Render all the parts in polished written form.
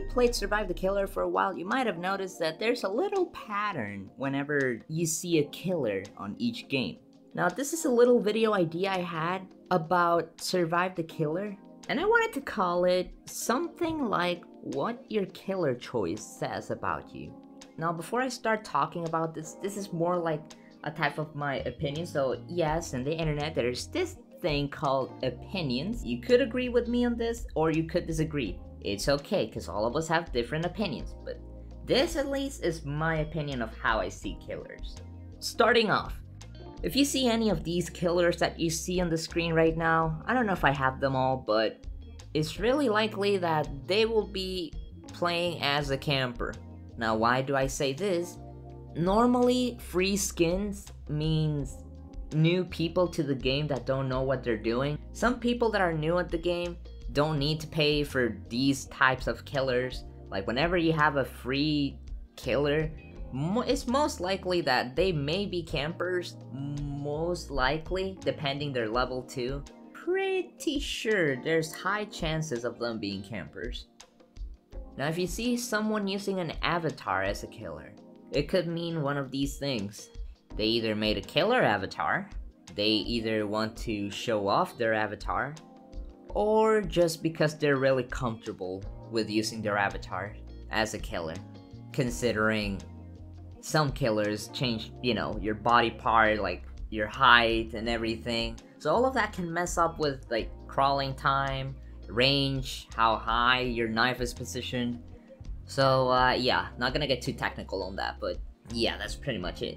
you played Survive the Killer for a while, you might have noticed that there's a little pattern whenever you see a killer on each game. Now, this is a little video idea I had about Survive the Killer, and I wanted to call it something like what your killer choice says about you. Now, before I start talking about this is more like a type of my opinion. So yes, in the internet there's this thing called opinions. You could agree with me on this or you could disagree. It's okay, because all of us have different opinions, but this at least is my opinion of how I see killers. Starting off, if you see any of these killers that you see on the screen right now, I don't know if I have them all, but it's really likely that they will be playing as a camper. Now, why do I say this? Normally, free skins means new people to the game that don't know what they're doing. Some people that are new at the game don't need to pay for these types of killers. Like, whenever you have a free killer, it's most likely that they may be campers, most likely, depending their level too. Pretty sure there's high chances of them being campers. Now, if you see someone using an avatar as a killer, it could mean one of these things. They either made a killer avatar, they either want to show off their avatar, or just because they're really comfortable with using their avatar as a killer. Considering some killers change, you know, your body part, like your height and everything. So all of that can mess up with like crawling time, range, how high your knife is positioned. So yeah, not gonna get too technical on that, but yeah, that's pretty much it.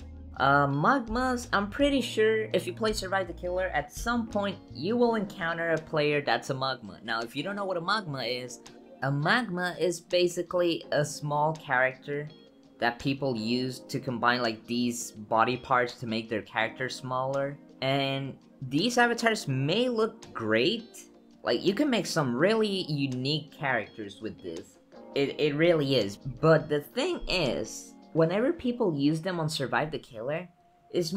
Magmas, I'm pretty sure if you play Survive the Killer, at some point you will encounter a player that's a magma. Now, if you don't know what a magma is basically a small character that people use to combine like these body parts to make their character smaller. And these avatars may look great. Like, you can make some really unique characters with this. It really is. But the thing is, whenever people use them on Survive the Killer, it's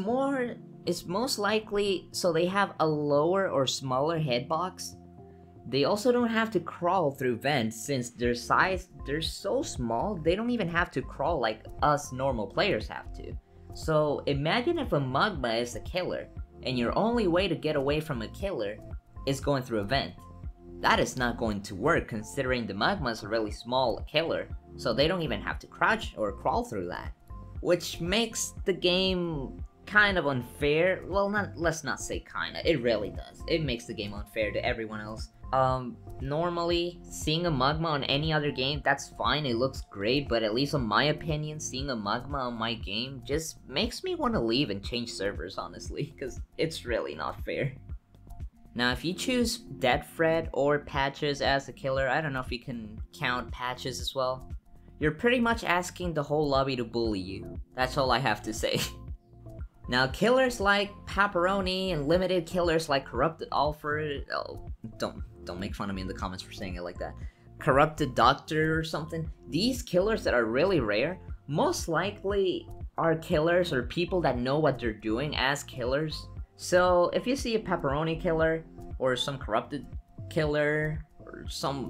most likely so they have a lower or smaller headbox. They also don't have to crawl through vents since their size, they're so small, they don't even have to crawl like us normal players have to. So imagine if a magma is a killer, and your only way to get away from a killer is going through a vent. That is not going to work considering the magma is a really small killer, so they don't even have to crouch or crawl through that. Which makes the game kind of unfair. Well, let's not say kinda, it really does. It makes the game unfair to everyone else. Normally, seeing a magma on any other game, that's fine, it looks great, but at least in my opinion, seeing a magma on my game just makes me want to leave and change servers, honestly, because it's really not fair. Now, if you choose Dead Fred or Patches as a killer, I don't know if you can count Patches as well, you're pretty much asking the whole lobby to bully you. That's all I have to say. Now, killers like Pepperoni and limited killers like Corrupted Alfred, oh, don't make fun of me in the comments for saying it like that. Corrupted Doctor or something. These killers that are really rare, most likely are killers or people that know what they're doing as killers. So if you see a Pepperoni killer or some Corrupted killer or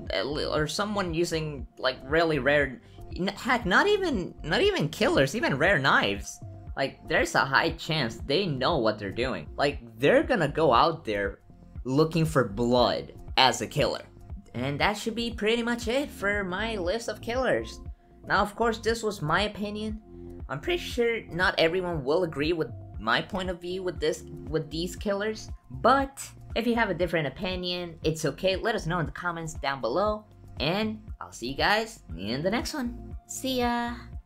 someone using like really rare, heck, not even killers, even rare knives. Like, there's a high chance they know what they're doing. Like, they're gonna go out there looking for blood as a killer. And that should be pretty much it for my list of killers. Now, of course, this was my opinion. I'm pretty sure not everyone will agree with my point of view with these killers. But if you have a different opinion, it's okay. Let us know in the comments down below. And I'll see you guys in the next one. See ya!